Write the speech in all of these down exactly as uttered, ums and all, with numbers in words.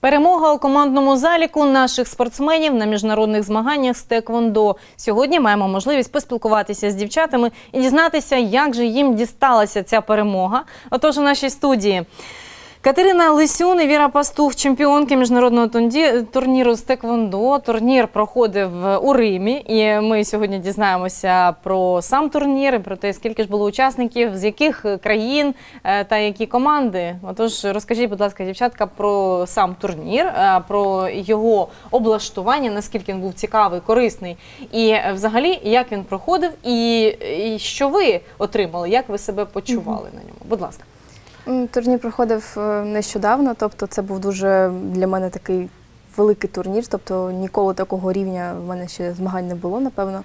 Перемога у командному заліку наших спортсменів на міжнародних змаганнях з теквондо. Сьогодні маємо можливість поспілкуватися з дівчатами і дізнатися, як же їм дісталася ця перемога. Отож, у нашій студії Катерина Лисюн і Віра Пастух, чемпіонки міжнародного турніру з теквондо. Турнір проходив у Римі, і ми сьогодні дізнаємося про сам турнір, про те, скільки ж було учасників, з яких країн та які команди. Отож, розкажіть, будь ласка, дівчатка, про сам турнір, про його облаштування, наскільки він був цікавий, корисний, і взагалі, як він проходив, і що ви отримали, як ви себе почували на ньому. Будь ласка. Турнір проходив нещодавно, тобто це був дуже для мене такий великий турнір, тобто ніколи такого рівня в мене ще змагань не було, напевно.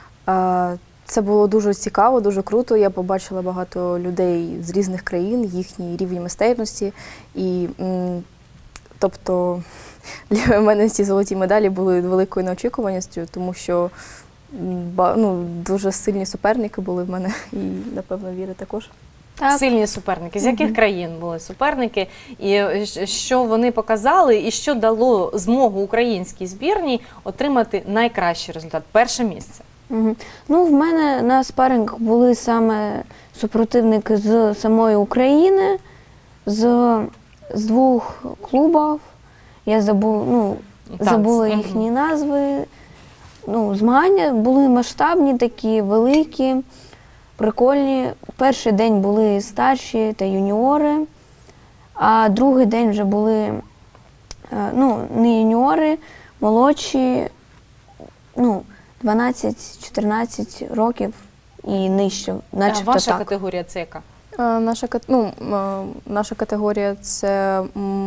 Це було дуже цікаво, дуже круто, я побачила багато людей з різних країн, їхній рівень майстерності, і тобто для мене ці золоті медалі були великою неочікуваністю, тому що ну, дуже сильні суперники були в мене, і, напевно, Віра також. Так. Сильні суперники. З яких mm-hmm. країн були суперники? І що вони показали, і що дало змогу українській збірній отримати найкращий результат, перше місце? Mm-hmm. Ну, в мене на спарингах були саме супротивники з самої України, з, з двох клубів. Я забув, ну, забула їхні mm-hmm. назви. Ну, змагання були масштабні такі, великі. Прикольні. Перший день були старші та юніори, а другий день вже були, ну, не юніори, молодші, ну, дванадцять-чотирнадцять років і нижче, начебто так. Ваша так. категорія це яка? Наша, ну, наша категорія це,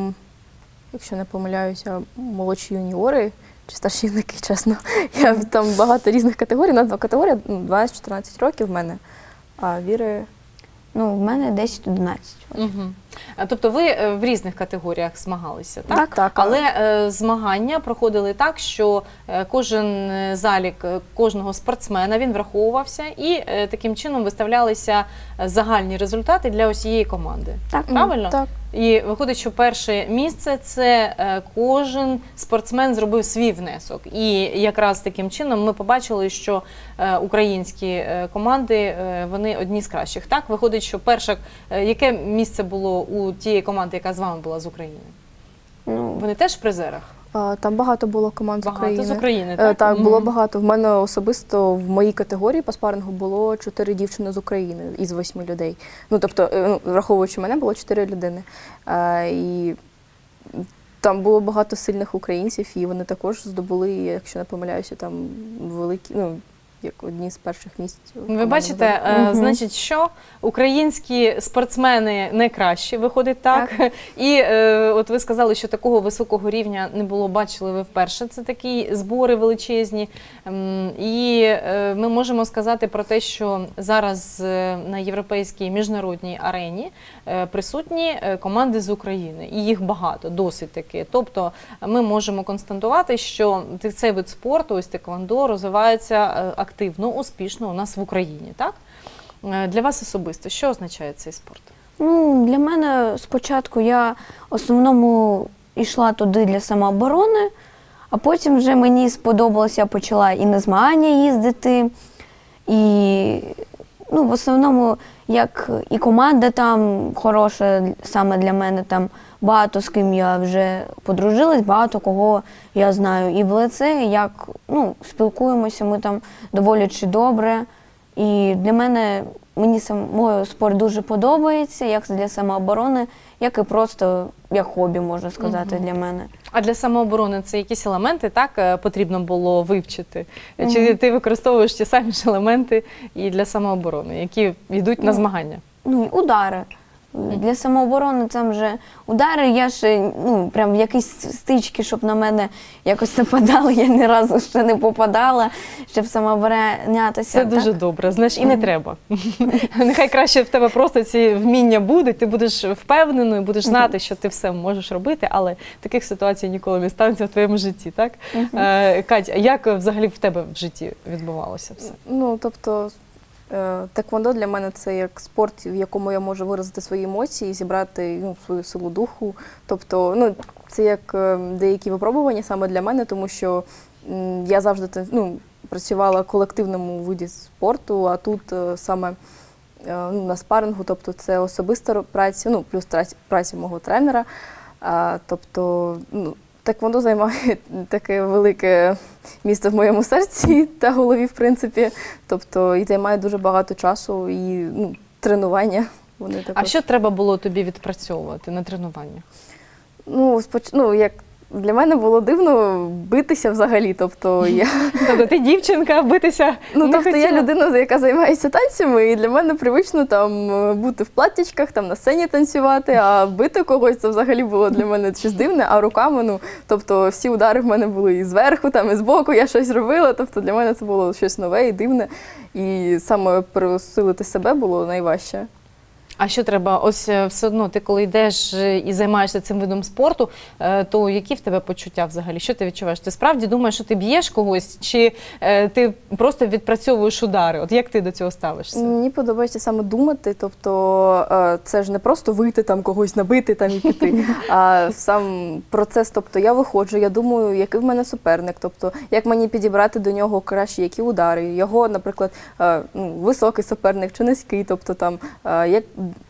якщо не помиляюся, молодші юніори чи старші юнаки, чесно. Я, там багато різних категорій, назва категорія дванадцять-чотирнадцять років в мене. А Віри? Ну, в мене десять-одинадцять. Угу. Тобто ви в різних категоріях змагалися, так? Так, так. Але е, змагання проходили так, що е, кожен залік кожного спортсмена, він враховувався і е, таким чином виставлялися загальні результати для усієї команди. Так. Правильно? Так. І виходить, що перше місце – це е, кожен спортсмен зробив свій внесок. І якраз таким чином ми побачили, що е, українські е, команди, е, вони одні з кращих. Так? Виходить, що перше, е, яке місце було у тієї команди, яка з вами була з України? Ну, вони теж в призерах? Там багато було команд багато з України. з України, так? Так, було mm-hmm. багато. В мене особисто в моїй категорії по спарингу було чотири дівчини з України із восьми людей. Ну, тобто, враховуючи мене, було чотири людини. І там було багато сильних українців, і вони також здобули, якщо не помиляюся, там великі, ну, як одні з перших місць. Ви бачите, mm-hmm. значить, що українські спортсмени найкращі, виходить так. так. І е, от ви сказали, що такого високого рівня не було, бачили ви вперше. Це такі збори величезні. Ем, і е, ми можемо сказати про те, що зараз на європейській міжнародній арені е, присутні команди з України. І їх багато, досить таки. Тобто ми можемо констатувати, що цей вид спорту, ось теквондо, розвивається активно, успішно у нас в Україні, так? Для вас особисто, що означає цей спорт? Ну, для мене спочатку я в основному йшла туди для самооборони, а потім вже мені сподобалося, я почала і на змагання їздити, і ну, в основному, як і команда там хороша саме для мене, там багато з ким я вже подружилась, багато кого я знаю. І в лице, як ну, спілкуємося, ми там доволі чи добре. І для мене, мені самому спорт дуже подобається, як для самооборони, як і просто як хобі, можна сказати, угу. для мене. А для самооборони це якісь елементи, так, потрібно було вивчити? Угу. Чи ти використовуєш ті самі ж елементи і для самооборони, які йдуть ну, на змагання? Ну, удари. Для самооборони там вже удари, я ще, ну, прям якісь стички, щоб на мене якось нападали, я ні разу ще не попадала, щоб самооборонятися. Це так? Дуже добре, знаєш, і не треба. Нехай краще в тебе просто ці вміння будуть, ти будеш впевненою, будеш знати, що ти все можеш робити, але таких ситуацій ніколи не станеться в твоєму житті, так? Катя, як взагалі в тебе в житті відбувалося все? Ну, тобто, Е, Теквондо для мене це як спорт, в якому я можу виразити свої емоції, зібрати ну, свою силу духу. Тобто, ну, це як е, деякі випробування саме для мене, тому що м, я завжди ну, працювала в колективному виді спорту, а тут е, саме е, ну, на спарингу, тобто це особиста праця, ну, плюс праця мого тренера. А, тобто, ну, Теквондо займає таке велике місце в моєму серці та голові, в принципі. Тобто, і займає дуже багато часу і ну, тренування. Вони також. А що треба було тобі відпрацьовувати на тренуваннях? Ну, споч... ну, як для мене було дивно битися взагалі. Тобто, я... Тобто ти дівчинка, битися ну, не тобто, хотіла? я людина, яка займається танцями, і для мене привично там бути в платтячках, там на сцені танцювати, а бити когось це взагалі було для мене щось дивне, а руками, ну, тобто всі удари в мене були і зверху, там, і збоку, я щось робила, тобто для мене це було щось нове і дивне, і саме пересилити себе було найважче. А що треба? Ось все одно, ти коли йдеш і займаєшся цим видом спорту, то які в тебе почуття взагалі? Що ти відчуваєш? Ти справді думаєш, що ти б'єш когось, чи ти просто відпрацьовуєш удари? От як ти до цього ставишся? Мені подобається саме думати, тобто це ж не просто вийти там когось набити там і піти, а сам процес, тобто я виходжу, я думаю, який в мене суперник, тобто як мені підібрати до нього краще, які удари, його, наприклад, ну, високий суперник чи низький, тобто там як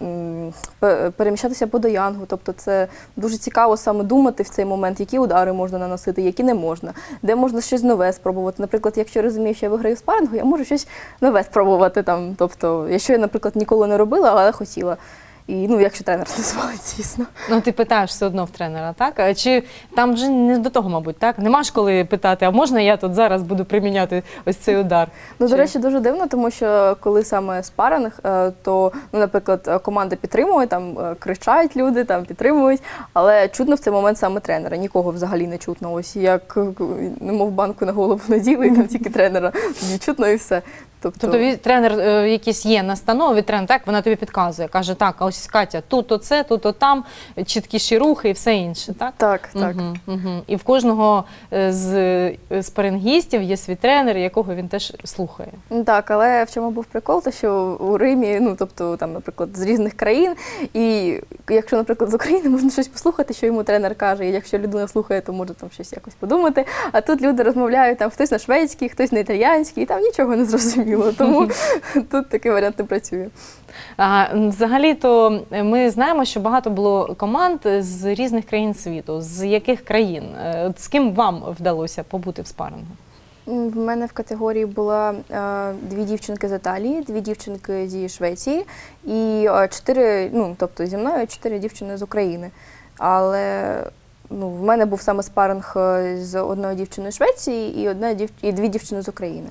переміщатися по доянгу, тобто це дуже цікаво саме думати в цей момент, які удари можна наносити, які не можна, де можна щось нове спробувати. Наприклад, якщо я розумію, що я виграю в спарингу, я можу щось нове спробувати там, тобто, якщо я, наприклад, ніколи не робила, але хотіла. І, ну, якщо тренер дозволить, звісно. Ну, ти питаєш все одно в тренера, так? Чи там вже не до того, мабуть, так? Нема ж коли питати, а можна я тут зараз буду приміняти ось цей удар? Ну, Чи... до речі, дуже дивно, тому що коли саме спаринг, то, ну, наприклад, команда підтримує, там кричать люди, там підтримують, але чутно в цей момент саме тренера, нікого взагалі не чутно. Ось як, немов банку на голову наділи, і там тільки тренера чутно і все. Тобто, тобто тренер е, якийсь є настанови від тренера, так, вона тобі підказує, каже, так, а ось Катя, тут оце, тут отам, чіткіші рухи і все інше, так? Так, так. Угу, угу. І в кожного з спарингістів є свій тренер, якого він теж слухає. Так, але в чому був прикол, то що у Римі, ну, тобто, там, наприклад, з різних країн, і якщо, наприклад, з України можна щось послухати, що йому тренер каже, і якщо людина слухає, то може там щось якось подумати, а тут люди розмовляють, там, хтось на шведській, хтось на італіянській, і там нічого не зрозуміло. Тому тут такий варіант не працює. Взагалі-то ми знаємо, що багато було команд з різних країн світу. З яких країн? З ким вам вдалося побути в спарингу? В мене в категорії була е, дві дівчинки з Італії, дві дівчинки зі Швеції і е, чотири, ну, тобто зі мною чотири дівчини з України. Але ну, в мене був саме спаринг з одною дівчиною з Швеції і, одна дів... і дві дівчини з України.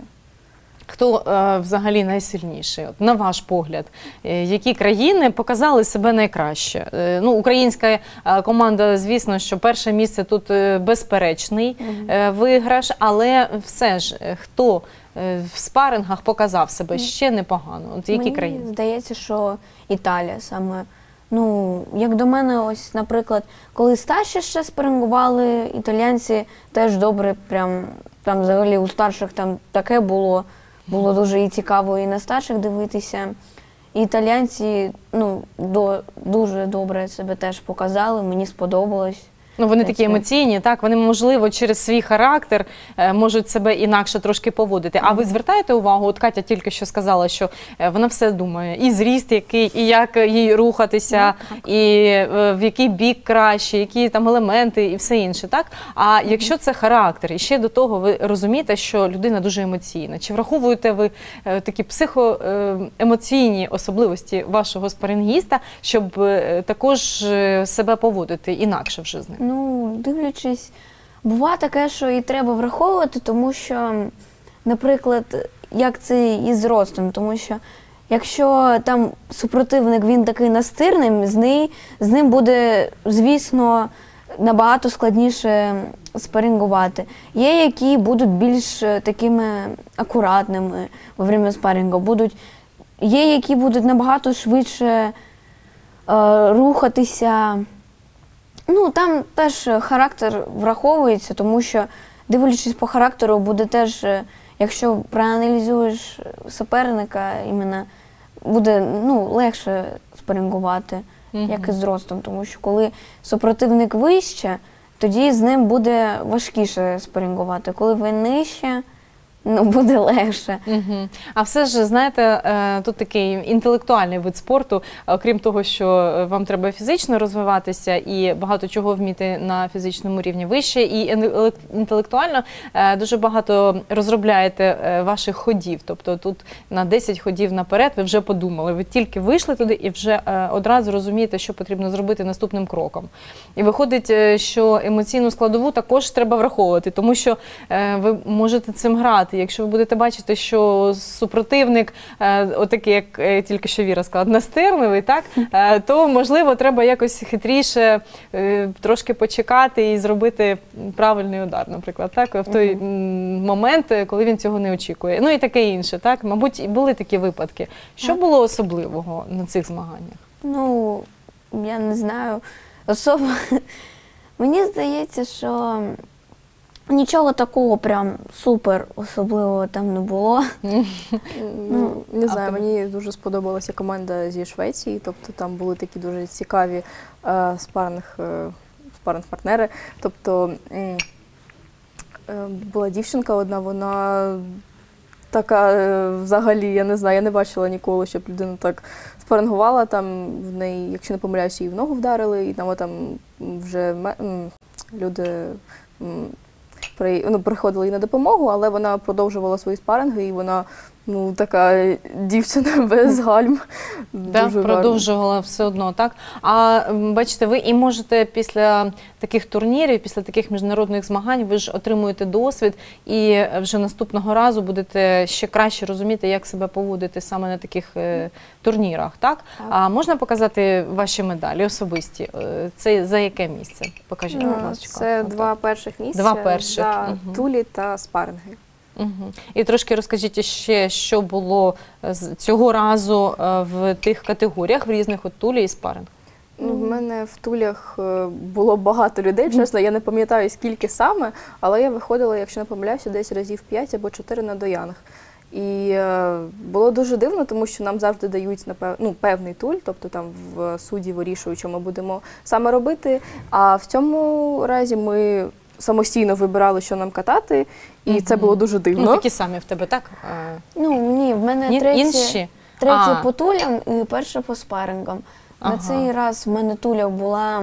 Хто е, взагалі найсильніший? От, на ваш погляд, е, які країни показали себе найкраще? Е, ну, українська е, команда, звісно, що перше місце тут е, безперечний е, виграш, але все ж, е, хто е, в спарингах показав себе ще непогано? От які Мені країни? Здається, що Італія саме. Ну, як до мене, ось, наприклад, коли старші ще спарингували, італійці теж добре, прям, там взагалі у старших там таке було. Було дуже і цікаво і на старших дивитися. І італійці, ну, до, дуже добре себе теж показали, мені сподобалось. Ну, вони такі емоційні, так? Вони, можливо, через свій характер е, можуть себе інакше трошки поводити. А ви звертаєте увагу, от Катя тільки що сказала, що е, вона все думає, і зріст який, і як їй рухатися, так. і е, в який бік краще, які там елементи і все інше, так? А якщо це характер, і ще до того ви розумієте, що людина дуже емоційна, чи враховуєте ви е, такі психоемоційні особливості вашого спарингіста, щоб е, також е, себе поводити інакше вже з ним? Ну, дивлячись, буває таке, що і треба враховувати, тому що, наприклад, як це із ростом, тому що якщо там супротивник, він такий настирний, з, неї, з ним буде, звісно, набагато складніше спарингувати. Є, які будуть більш такими акуратними во время спарингу, будуть, є, які будуть набагато швидше е, рухатися. Ну, там теж характер враховується, тому що, дивлячись по характеру, буде теж якщо проаналізуєш суперника, іменно, буде ну, легше спарингувати, Мгм. як і з ростом. Тому що коли супротивник вище, тоді з ним буде важкіше спарингувати. Коли ви нижче, ну, буде легше. Мгм. А все ж, знаєте, е, тут такий інтелектуальний вид спорту, окрім того, що вам треба фізично розвиватися і багато чого вміти на фізичному рівні вище, і інтелек- інтелектуально е, дуже багато розробляєте е, ваших ходів. Тобто тут на десять ходів наперед ви вже подумали, ви тільки вийшли туди і вже е, одразу розумієте, що потрібно зробити наступним кроком. І виходить, е, що емоційну складову також треба враховувати, тому що е, ви можете цим грати. Якщо ви будете бачити, що супротивник, е, отакий, як е, тільки що Віра сказала, настирливий, так, е, то, можливо, треба якось хитріше е, трошки почекати і зробити правильний удар, наприклад, так, в той м, момент, е, коли він цього не очікує. Ну і таке інше, так. Мабуть, і були такі випадки. Що Так. було особливого на цих змаганнях? Ну, я не знаю. Особо мені здається, що нічого такого прям супер особливого там не було. Ну, не а знаю, в тебе? мені дуже сподобалася команда зі Швеції, тобто там були такі дуже цікаві е, спаринг, е, спаринг-партнери. Тобто м, е, була дівчинка одна, вона така е, взагалі, я не знаю, я не бачила ніколи, щоб людина так спарингувала. Там в неї, якщо не помиляюся, її в ногу вдарили, і там, там вже ме- м, люди м, при, ну, приходили їй на допомогу, але вона продовжувала свої спаринги, і вона ну, така дівчина без гальм. Да, Дуже гарна. продовжувала все одно, так? А м, бачите, ви і можете після таких турнірів, після таких міжнародних змагань, ви ж отримуєте досвід і вже наступного разу будете ще краще розуміти, як себе поводити саме на таких е, турнірах, так? Так. А можна показати ваші медалі особисті? Е, Це за яке місце? Покажіть, будь Е, ласка. Це Отак. два перших місця Два перших, за мгм. тулі та спаринги. Мгм. І трошки розкажіть ще, що було е, з- цього разу е, в тих категоріях, в різних, от тулі і спаринг. Ну, в мене в тулях е, було багато людей, чесно, я не пам'ятаю скільки саме, але я виходила, якщо не помиляюся, десь разів п'ять або чотири на доянах. І е, було дуже дивно, тому що нам завжди дають напев... ну, певний туль, тобто там в суді вирішують, що ми будемо саме робити. А в цьому разі ми самостійно вибирали, що нам катати, і це Мгм. було дуже дивно. Ну, такі самі в тебе, так? Е, Ну, ні, в мене Ні, третє, інші? третє А. по тулям і перше по спарингам. Ага. На цей раз в мене туля була,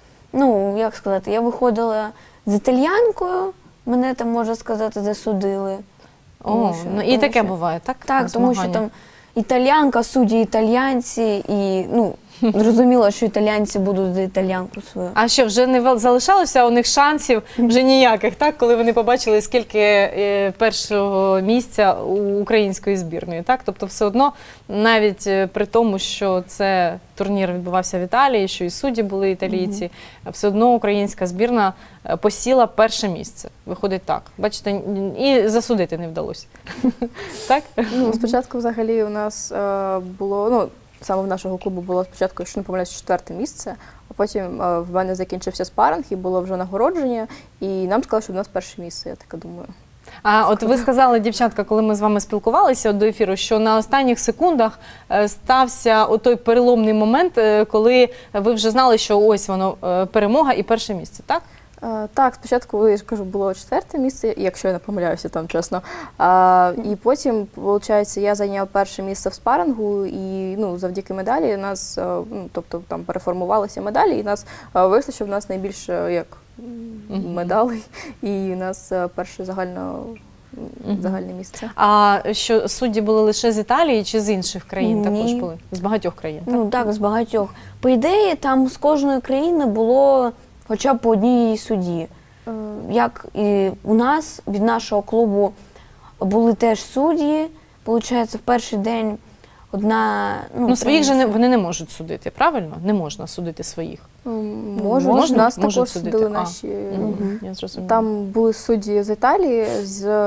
ну, як сказати, я виходила з італіянкою, мене там, можна сказати, засудили. О, Тому що- ну і тому таке що- буває, так? Так, на тому що змаганнях? там італіянка, судді італіянці, і, ну, зрозуміло, що італіянці будуть за італіянку свою. А що, вже не вел- залишалося у них шансів вже ніяких, так? Коли вони побачили, скільки е, першого місця у української збірної, так? Тобто все одно, навіть е, при тому, що це турнір відбувався в Італії, що і судді були італійці, все одно українська збірна е, посіла перше місце. Виходить так. Бачите, н- і засудити не вдалося. Так? Ну, спочатку взагалі у нас е, було, ну, саме в нашого клубу було спочатку, якщо не помиляюсь, четверте місце, а потім е, в мене закінчився спаринг і було вже нагородження, і нам сказали, що в нас перше місце, я таке думаю. А от ви сказали, дівчатка, коли ми з вами спілкувалися от до ефіру, що на останніх секундах е, стався отой переломний момент, е, коли ви вже знали, що ось воно е, перемога і перше місце, так? Е, Так, спочатку, я ж кажу, було четверте місце, якщо я не помиляюся там, чесно. А, і потім, виходить, я зайняв перше місце в спарингу, і ну, завдяки медалі нас, е, ну, тобто там переформувалися медалі, і нас е, вийшло, що в нас найбільше як Мгм. медалей, і у нас е, перше загально, Мгм. загальне місце. А що судді були лише з Італії чи з інших країн Ні. також були? З багатьох країн, так? Ну, так, з багатьох. По ідеї, там з кожної країни було хоча б по одній судді. Е, Як і у нас, від нашого клубу були теж судді. Получається, в перший день одна... Ну, своїх же не, тренерша- вони не можуть судити, правильно? Не можна судити своїх. м, Можуть, Можна? нас Можуть також судити. судили А. наші. Мгм. Я зрозуміла. Там були судді з Італії, з е,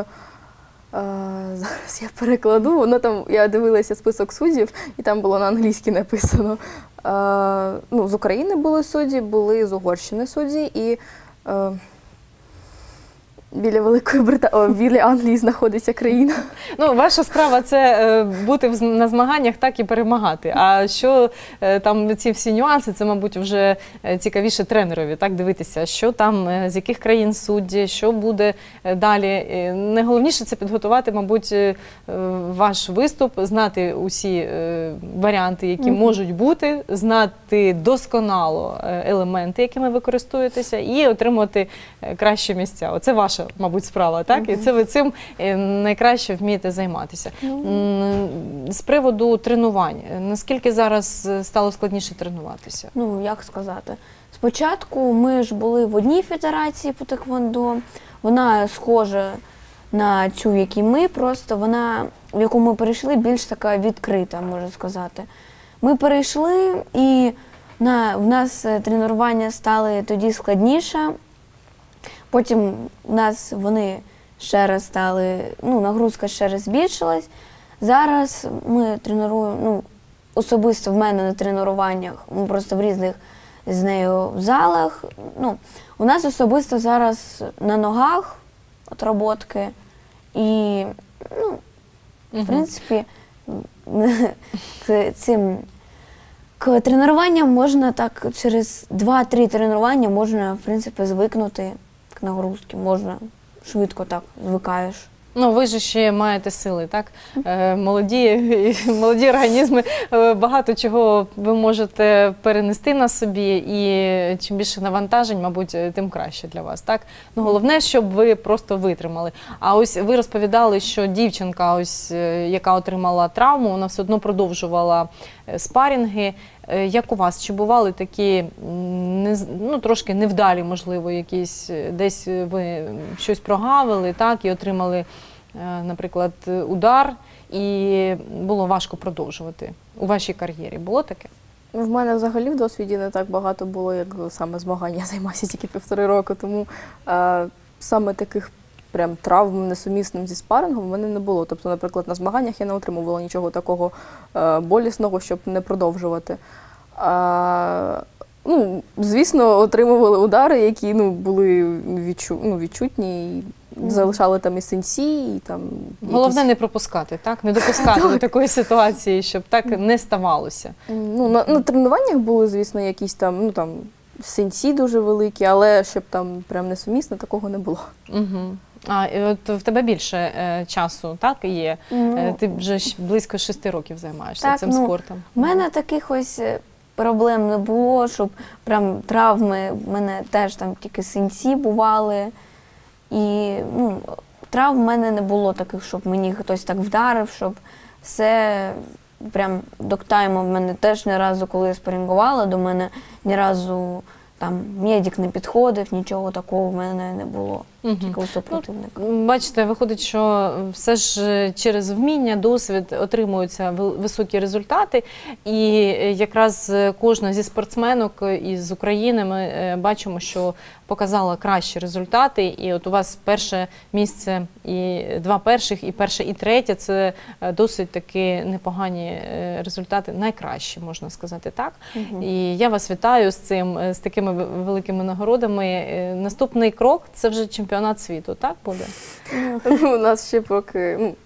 зараз я перекладу. Воно там я дивилася список суддів, і там було на англійській написано. Е, ну, з України були судді, були з Угорщини судді, і е, біля Великої Британії, біля Англії знаходиться країна. Ну, ваша справа – це е, бути в з- на змаганнях, так і перемагати. А що е, там ці всі нюанси, це, мабуть, вже е, цікавіше тренерові, так, дивитися, що там, е, з яких країн судді, що буде е, далі. Е, Найголовніше – це підготувати, мабуть, е, ваш виступ, знати усі е, варіанти, які Мгм. можуть бути, знати досконало е, елементи, якими ви користуєтеся, і отримувати е, кращі місця. Оце ваша, мабуть, справа, так? І це ви цим е, найкраще вмієте займатися. М, З приводу тренувань, е, наскільки зараз е, стало складніше тренуватися? Ну, як сказати. Спочатку ми ж були в одній федерації по теквондо. Вона схожа на цю, в якій ми, просто вона, в яку ми перейшли, більш така відкрита, можна сказати. Ми перейшли, і на, в нас е, тренування стали тоді складніше. Потім у нас вони ще раз стали, ну, нагрузка ще раз збільшилась. Зараз ми тренуємо, ну, особисто в мене на тренуваннях, ми просто в різних з нею залах. Ну, у нас особисто зараз на ногах отработки. І, ну, в принципі, к цим к тренуванням можна так через два-три тренування можна, в принципі, звикнути к нагрузці. Можна швидко так звикаєш. Ну, ви ж ще маєте сили, так? Е, молоді, молоді організми, е, багато чого ви можете перенести на собі, і чим більше навантажень, мабуть, тим краще для вас, так? Ну, головне, щоб ви просто витримали. А ось ви розповідали, що дівчинка, ось, е, яка отримала травму, вона все одно продовжувала е, спарінги. Е, Як у вас? Чи бували такі, м, не, з- ну, трошки невдалі, можливо, якісь, е, десь ви щось прогавили, так, і отримали, е, наприклад, удар, і було важко продовжувати у вашій кар'єрі? Було таке? В мене взагалі в досвіді не так багато було, як саме змагань. Я займаюся тільки півтори роки, тому е, саме таких прям травм несумісним зі спарингом в мене не було. Тобто, наприклад, на змаганнях я не отримувала нічого такого е, болісного, щоб не продовжувати. А, ну, звісно, отримували удари, які ну, були відчу, ну, відчутні, і залишали там і синці, і там Головне якісь... не пропускати, так? Не допускати до такої ситуації, щоб так не ставалося. Ну, на, на тренуваннях були, звісно, якісь там, ну, там синці дуже великі, але щоб там прям несумісно, такого не було. Угу. А і от в тебе більше е, часу, так, є? Ну, Е, Ти вже щ- близько шести років займаєшся Так, цим ну, спортом. У мене таких ось е, проблем не було, щоб прям травми, в мене теж там тільки синці бували. І ну, травм в мене не було таких, щоб мені хтось так вдарив, щоб все прям доктайму в мене теж ні разу, коли я спарінгувала, до мене ні разу там медик не підходив, нічого такого в мене не було. Мгм. Тільки у супротивника. Бачите, виходить, що все ж через вміння, досвід отримуються вел- високі результати. І якраз кожна зі спортсменок із України ми е, бачимо, що показала кращі результати. І от у вас перше місце, і два перших, і перше, і третє – це е, досить таки непогані е, результати, найкращі, можна сказати так. Мгм. І я вас вітаю з цим, е, з такими ви- великими нагородами. Е, Наступний крок – це вже чемпіонат світу, так буде? У нас ще поки ну,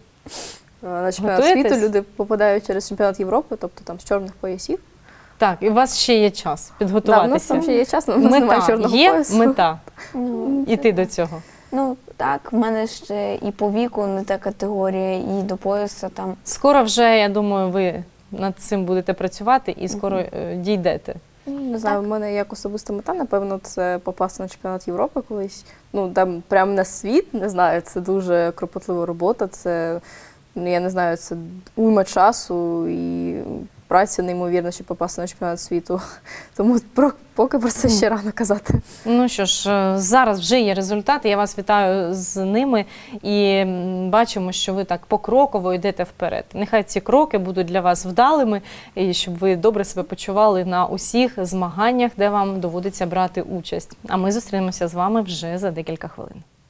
на чемпіонат Готуєтесь? світу люди попадають через чемпіонат Європи, тобто там з чорних поясів. Так, і у вас ще є час Да, у нас підготуватися. там ще є час, але у нас немає Мета чорного є, поясу. мета Ну, іти до цього. ну так, в мене ще і по віку не та категорія, і до пояса там. Скоро вже, я думаю, ви над цим будете працювати і скоро е, дійдете. Ну, Не знаю, в мене як особиста мета, напевно, це попасти на чемпіонат Європи колись. Ну, там прямо на світ, не знаю, це дуже кропотлива робота, це, ну, я не знаю, це уйма часу і праця неймовірна, щоб попасти на чемпіонат світу. Тому про, поки про це ще рано казати. Ну що ж, е, зараз вже є результати, я вас вітаю з ними і м, бачимо, що ви так покроково йдете вперед. Нехай ці кроки будуть для вас вдалими, і щоб ви добре себе почували на усіх змаганнях, де вам доводиться брати участь. А ми зустрінемося з вами вже за декілька хвилин.